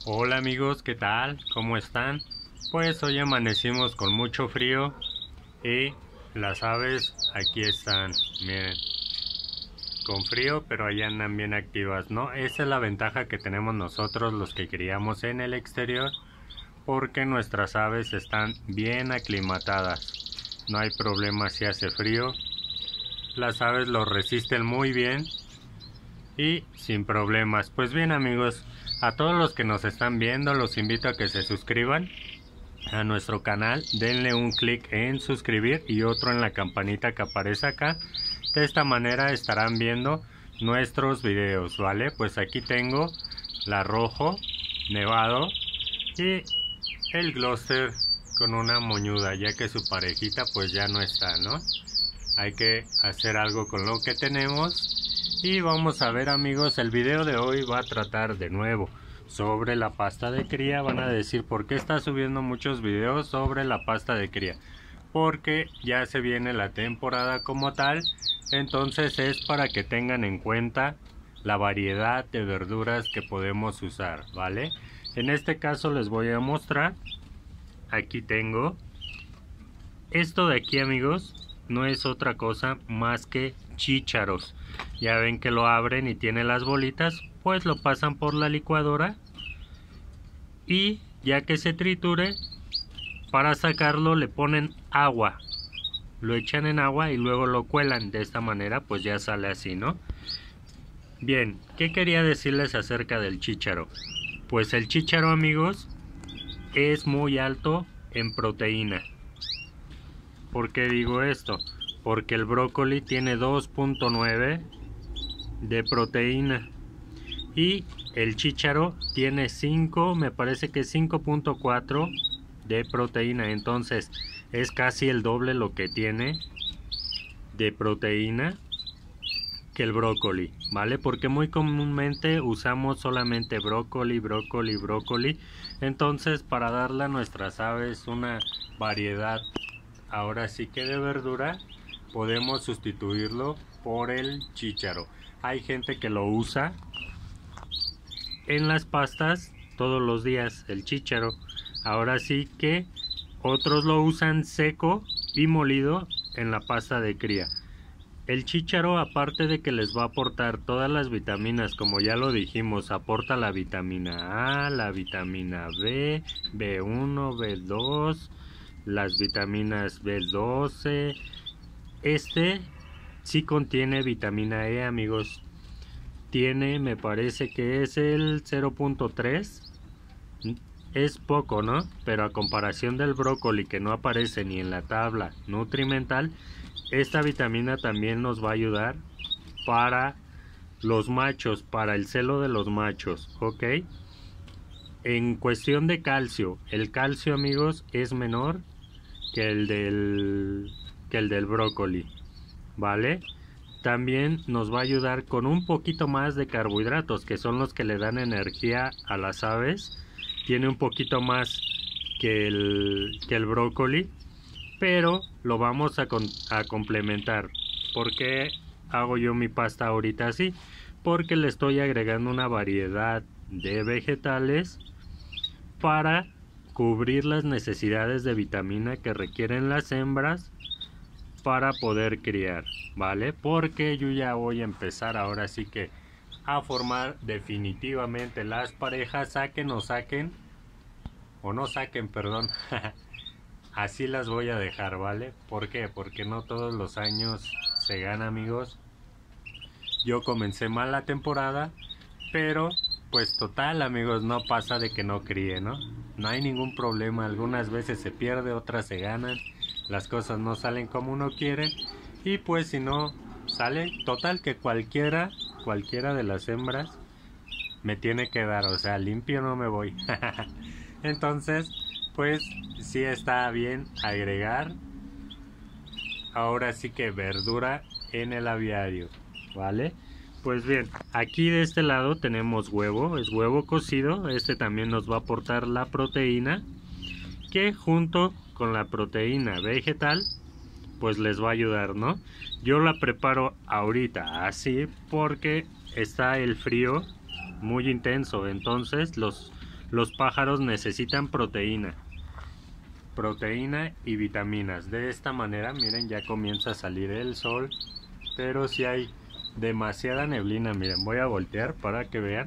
Hola amigos, ¿qué tal? ¿Cómo están? Pues hoy amanecimos con mucho frío y las aves aquí están, miren, con frío pero allá andan bien activas, ¿no? Esa es la ventaja que tenemos nosotros los que criamos en el exterior, porque nuestras aves están bien aclimatadas, no hay problema si hace frío, las aves lo resisten muy bien y sin problemas. Pues bien amigos, a todos los que nos están viendo los invito a que se suscriban a nuestro canal, denle un clic en suscribir y otro en la campanita que aparece acá. De esta manera estarán viendo nuestros videos, ¿vale? Pues aquí tengo la rojo, nevado y el Gloucester con una moñuda, ya que su parejita pues ya no está, ¿no? Hay que hacer algo con lo que tenemos. Y vamos a ver amigos, el video de hoy va a tratar de nuevo sobre la pasta de cría. Van a decir por qué está subiendo muchos videos sobre la pasta de cría, porque ya se viene la temporada como tal, entonces es para que tengan en cuenta la variedad de verduras que podemos usar, ¿vale? En este caso les voy a mostrar, aquí tengo esto de aquí amigos, no es otra cosa más que chícharos. Ya ven que lo abren y tiene las bolitas, pues lo pasan por la licuadora y ya que se triture, para sacarlo le ponen agua, lo echan en agua y luego lo cuelan. De esta manera pues ya sale así, ¿no? Bien, ¿qué quería decirles acerca del chícharo? Pues el chícharo amigos es muy alto en proteína. ¿Por qué digo esto? Porque el brócoli tiene 2.9 de proteína y el chícharo tiene 5, me parece que 5.4 de proteína. Entonces es casi el doble lo que tiene de proteína que el brócoli, ¿vale? Porque muy comúnmente usamos solamente brócoli. Entonces para darle a nuestras aves una variedad, ahora sí que de verdura, podemos sustituirlo por el chícharo. Hay gente que lo usa en las pastas todos los días, el chícharo. Ahora sí que otros lo usan seco y molido en la pasta de cría. El chícharo, aparte de que les va a aportar todas las vitaminas, como ya lo dijimos, aporta la vitamina A, la vitamina B, B1, B2, las vitaminas B12. Este sí contiene vitamina E amigos, tiene, me parece que es el 0.3, es poco, ¿no? Pero a comparación del brócoli, que no aparece ni en la tabla nutrimental, esta vitamina también nos va a ayudar para los machos, para el celo de los machos, ¿ok? En cuestión de calcio, el calcio amigos es menor que el del brócoli, ¿vale? También nos va a ayudar con un poquito más de carbohidratos, que son los que le dan energía a las aves. Tiene un poquito más que el brócoli, pero lo vamos a complementar. ¿Por qué hago yo mi pasta ahorita así? Porque le estoy agregando una variedad de vegetales para cubrir las necesidades de vitamina que requieren las hembras para poder criar, ¿vale? Porque yo ya voy a empezar ahora sí que a formar definitivamente las parejas, saquen o saquen, o no saquen, perdón. Así las voy a dejar, ¿vale? ¿Por qué? Porque no todos los años se gana, amigos. Yo comencé mal la temporada, pero pues total, amigos, no pasa de que no críe, ¿no? No hay ningún problema, algunas veces se pierde, otras se ganan, las cosas no salen como uno quiere, y pues si no sale, total que cualquiera de las hembras me tiene que dar, o sea, limpio no me voy. Entonces, pues sí está bien agregar ahora sí que verdura en el aviario, ¿vale? Pues bien, aquí de este lado tenemos huevo, es huevo cocido, este también nos va a aportar la proteína, que junto con la proteína vegetal, pues les va a ayudar, ¿no? Yo la preparo ahorita así porque está el frío muy intenso, entonces los los pájaros necesitan proteína y vitaminas. De esta manera, miren, ya comienza a salir el sol, pero si hay demasiada neblina, miren, voy a voltear para que vean,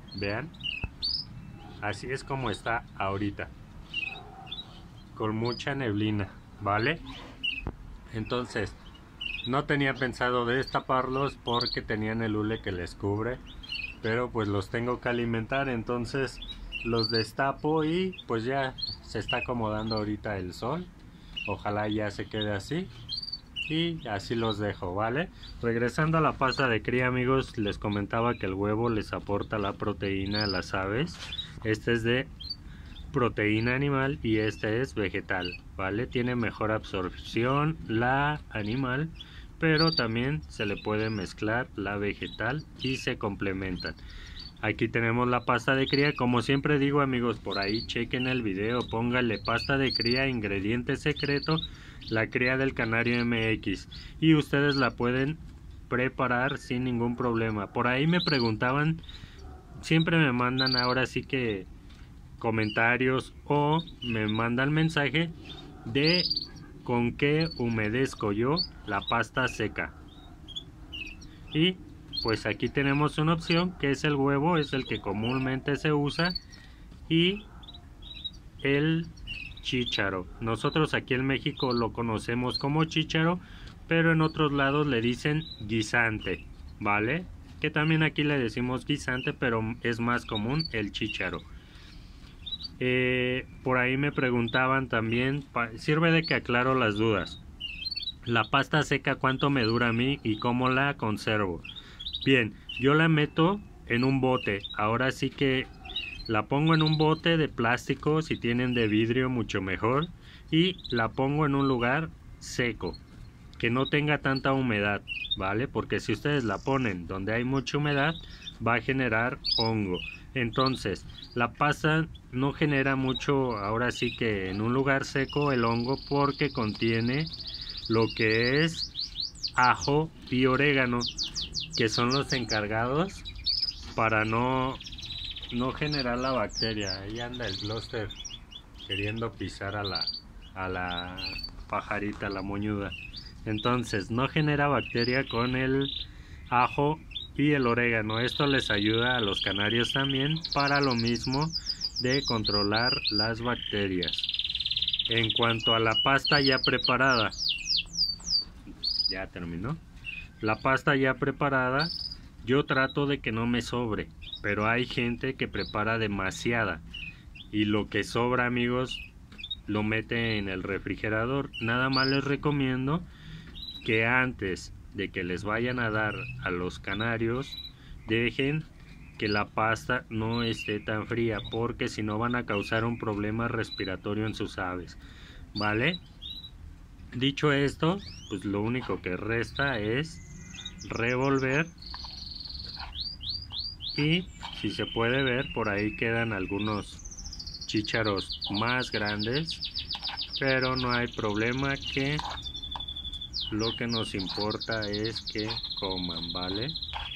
así es como está ahorita, con mucha neblina, ¿vale? Entonces, no tenía pensado destaparlos porque tenían el hule que les cubre, pero pues los tengo que alimentar, entonces los destapo y pues ya se está acomodando ahorita el sol. Ojalá ya se quede así y así los dejo, ¿vale? Regresando a la pasta de cría, amigos, les comentaba que el huevo les aporta la proteína a las aves. Este es de proteína animal y este es vegetal, ¿vale? Tiene mejor absorción la animal, pero también se le puede mezclar la vegetal y se complementan. Aquí tenemos la pasta de cría. Como siempre digo, amigos, por ahí chequen el video, pónganle pasta de cría, ingrediente secreto, la cría del canario MX, y ustedes la pueden preparar sin ningún problema. Por ahí me preguntaban, siempre me mandan ahora sí que comentarios o me mandan mensaje de con qué humedezco yo la pasta seca. Y pues aquí tenemos una opción que es el huevo, es el que comúnmente se usa, y el chícharo. Nosotros aquí en México lo conocemos como chícharo, pero en otros lados le dicen guisante, ¿vale? Que también aquí le decimos guisante, pero es más común el chícharo. Por ahí me preguntaban también, sirve de que aclaro las dudas. La pasta seca, ¿cuánto me dura a mí y cómo la conservo? Bien, yo la meto en un bote. Ahora sí que la pongo en un bote de plástico, si tienen de vidrio mucho mejor, y la pongo en un lugar seco, que no tenga tanta humedad, ¿vale? Porque si ustedes la ponen donde hay mucha humedad, va a generar hongo. Entonces, la pasta no genera mucho, ahora sí que en un lugar seco, el hongo, porque contiene lo que es ajo y orégano, que son los encargados para no generar la bacteria. Ahí anda el Gloucester queriendo pisar a la pajarita, la moñuda. Entonces no genera bacteria con el ajo y el orégano. Esto les ayuda a los canarios también para lo mismo de controlar las bacterias. En cuanto a la pasta ya preparada, ya terminó. La pasta ya preparada, yo trato de que no me sobre, pero hay gente que prepara demasiada y lo que sobra, amigos, lo mete en el refrigerador. Nada más les recomiendo que antes de que les vayan a dar a los canarios, dejen que la pasta no esté tan fría, porque si no van a causar un problema respiratorio en sus aves, ¿vale? Dicho esto, pues lo único que resta es revolver, y si se puede ver, por ahí quedan algunos chícharos más grandes, pero no hay problema, que lo que nos importa es que coman, ¿vale?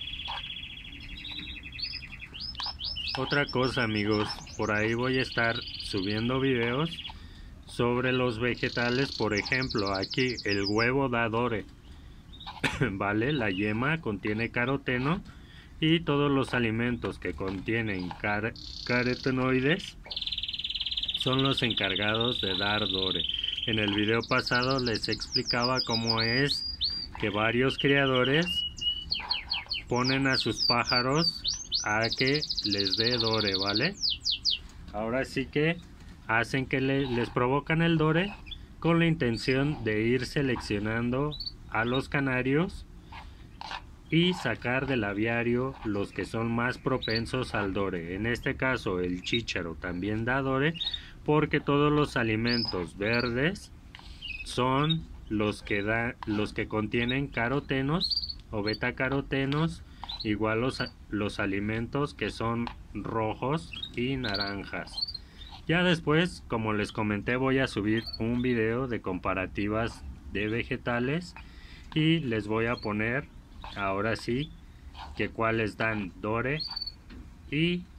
Otra cosa, amigos, por ahí voy a estar subiendo videos sobre los vegetales. Por ejemplo, aquí el huevo da dore, ¿vale? La yema contiene caroteno y todos los alimentos que contienen carotenoides son los encargados de dar dore. En el video pasado les explicaba cómo es que varios criadores ponen a sus pájaros a que les dé dore, ¿vale? Ahora sí que hacen que les provocan el dore con la intención de ir seleccionando a los canarios y sacar del aviario los que son más propensos al dore. En este caso el chícharo también da dore, porque todos los alimentos verdes son los que contienen carotenos o betacarotenos, igual los alimentos que son rojos y naranjas. Ya después, como les comenté, voy a subir un video de comparativas de vegetales y les voy a poner ahora sí que cuáles dan dore y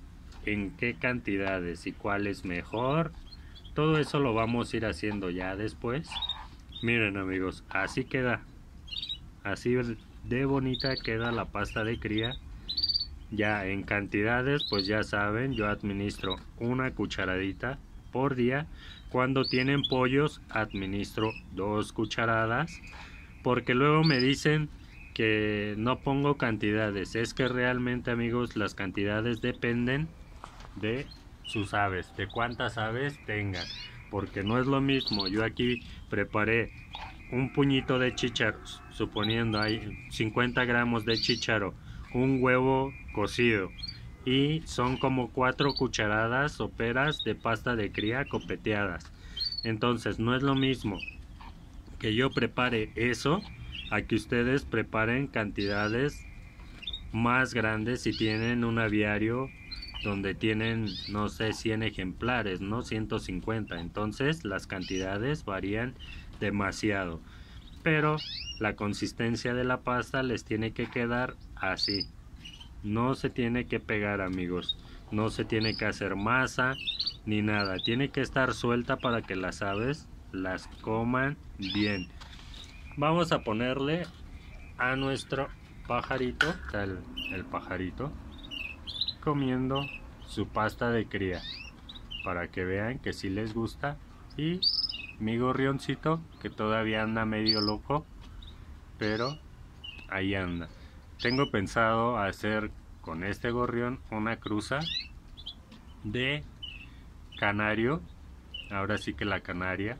en qué cantidades y cuál es mejor. Todo eso lo vamos a ir haciendo ya después. Miren amigos, así queda. Así de bonita queda la pasta de cría. Ya en cantidades, pues ya saben, yo administro una cucharadita por día. Cuando tienen pollos, administro 2 cucharadas. Porque luego me dicen que no pongo cantidades. Es que realmente amigos, las cantidades dependen de sus aves, de cuántas aves tengan. Porque no es lo mismo, yo aquí preparé un puñito de chícharos, suponiendo hay 50 gramos de chícharo, un huevo cocido y son como 4 cucharadas soperas de pasta de cría copeteadas. Entonces no es lo mismo que yo prepare eso a que ustedes preparen cantidades más grandes si tienen un aviario donde tienen, no sé, 100 ejemplares, ¿no? 150. Entonces las cantidades varían demasiado. Pero la consistencia de la pasta les tiene que quedar así. No se tiene que pegar amigos. No se tiene que hacer masa ni nada. Tiene que estar suelta para que las aves las coman bien. Vamos a ponerle a nuestro pajarito, está el pajarito comiendo su pasta de cría para que vean que sí les gusta. Y mi gorrioncito que todavía anda medio loco, pero ahí anda. Tengo pensado hacer con este gorrión una cruza de canario, ahora sí que la canaria.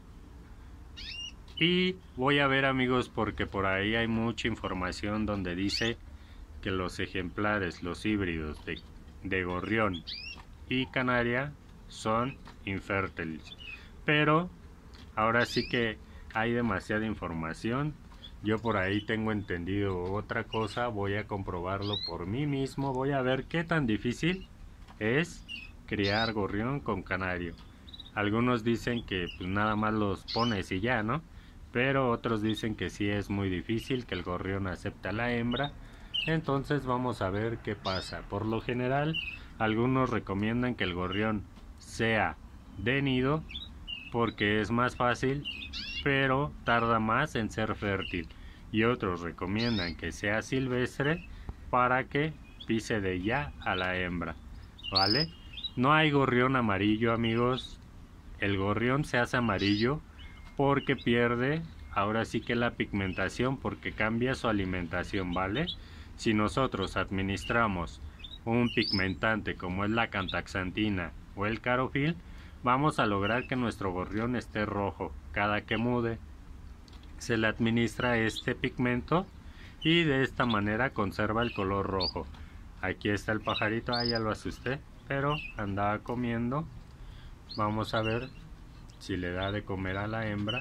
Y voy a ver amigos, porque por ahí hay mucha información donde dice que los ejemplares, los híbridos de gorrión y canaria son infértiles. Pero ahora sí que hay demasiada información. Yo por ahí tengo entendido otra cosa. Voy a comprobarlo por mí mismo. Voy a ver qué tan difícil es criar gorrión con canario. Algunos dicen que pues nada más los pones y ya, ¿no? Pero otros dicen que sí es muy difícil, que el gorrión acepta a la hembra. Entonces vamos a ver qué pasa. Por lo general, algunos recomiendan que el gorrión sea de nido porque es más fácil, pero tarda más en ser fértil. Y otros recomiendan que sea silvestre para que pise de ya a la hembra, ¿vale? No hay gorrión amarillo amigos. El gorrión se hace amarillo porque pierde ahora sí que la pigmentación, porque cambia su alimentación, ¿vale? Si nosotros administramos un pigmentante como es la cantaxantina o el carofil, vamos a lograr que nuestro gorrión esté rojo. Cada que mude se le administra este pigmento y de esta manera conserva el color rojo. Aquí está el pajarito, ya lo asusté, pero andaba comiendo. Vamos a ver si le da de comer a la hembra.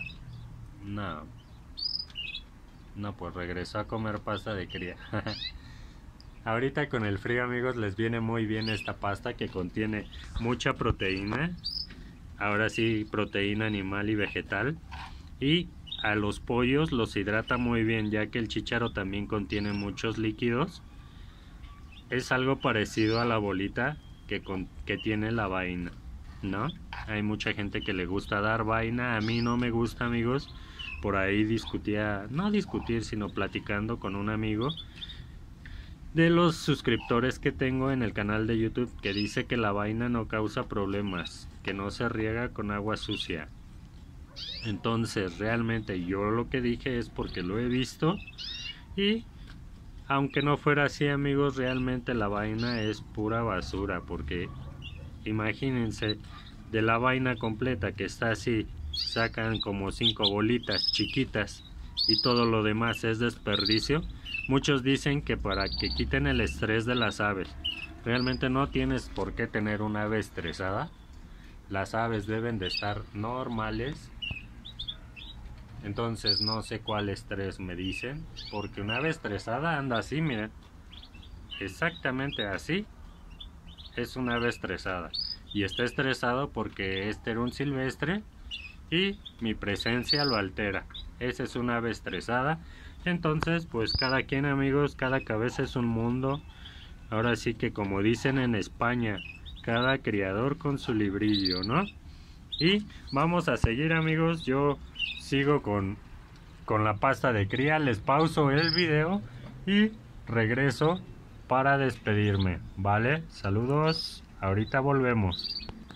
No, pues regresó a comer pasta de cría. Ahorita con el frío amigos les viene muy bien esta pasta que contiene mucha proteína. Ahora sí, proteína animal y vegetal. Y a los pollos los hidrata muy bien, ya que el chícharo también contiene muchos líquidos. Es algo parecido a la bolita que tiene la vaina, ¿no? Hay mucha gente que le gusta dar vaina. A mí no me gusta amigos. Por ahí discutía, no discutir, sino platicando con un amigo de los suscriptores que tengo en el canal de YouTube, que dice que la vaina no causa problemas, que no se riega con agua sucia. Entonces realmente yo lo que dije es porque lo he visto, y aunque no fuera así amigos, realmente la vaina es pura basura, porque imagínense, de la vaina completa que está así, sacan como 5 bolitas chiquitas y todo lo demás es desperdicio. Muchos dicen que para que quiten el estrés de las aves. Realmente no tienes por qué tener una ave estresada. Las aves deben de estar normales. Entonces no sé cuál estrés me dicen, porque una ave estresada anda así, miren. Exactamente así es una ave estresada. Y está estresado porque este era un silvestre y mi presencia lo altera. Esa es una ave estresada. Entonces pues cada quien amigos, cada cabeza es un mundo. Ahora sí que como dicen en España, cada criador con su librillo, ¿no? Y vamos a seguir, amigos. Yo sigo con la pasta de cría. Les pauso el video y regreso para despedirme, ¿vale? Saludos, ahorita volvemos.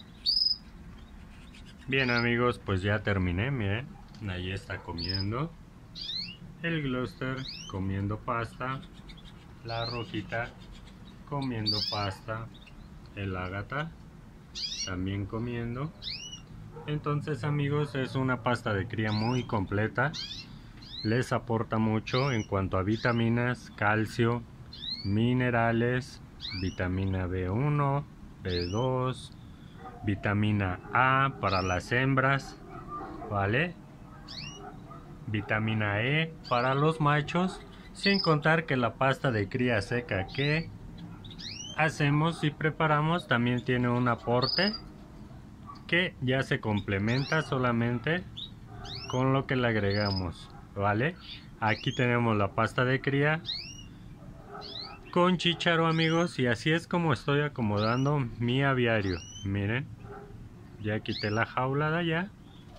Bien, amigos, pues ya terminé, miren. Ahí está comiendo el Gloucester, comiendo pasta. La rojita comiendo pasta. El Ágata también comiendo. Entonces, amigos, es una pasta de cría muy completa. Les aporta mucho en cuanto a vitaminas, calcio, minerales, vitamina B1, B2, vitamina A para las hembras, ¿vale? Vitamina E para los machos, sin contar que la pasta de cría seca que hacemos y preparamos también tiene un aporte que ya se complementa solamente con lo que le agregamos, ¿vale? Aquí tenemos la pasta de cría con chícharo, amigos, y así es como estoy acomodando mi aviario. Miren, ya quité la jaula de allá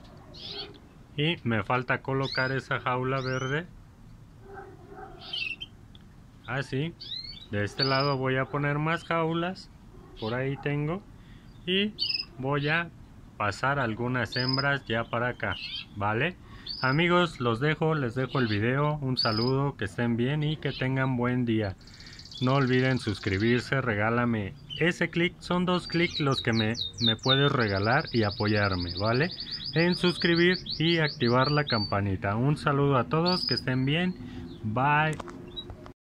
y me falta colocar esa jaula verde. Así, de este lado voy a poner más jaulas, por ahí tengo, y voy a pasar algunas hembras ya para acá, ¿vale? Amigos, les dejo el video. Un saludo, que estén bien y que tengan buen día. No olviden suscribirse, regálame ese clic, son 2 clics los que me puedes regalar y apoyarme, ¿vale? En suscribir y activar la campanita. Un saludo a todos, que estén bien, bye.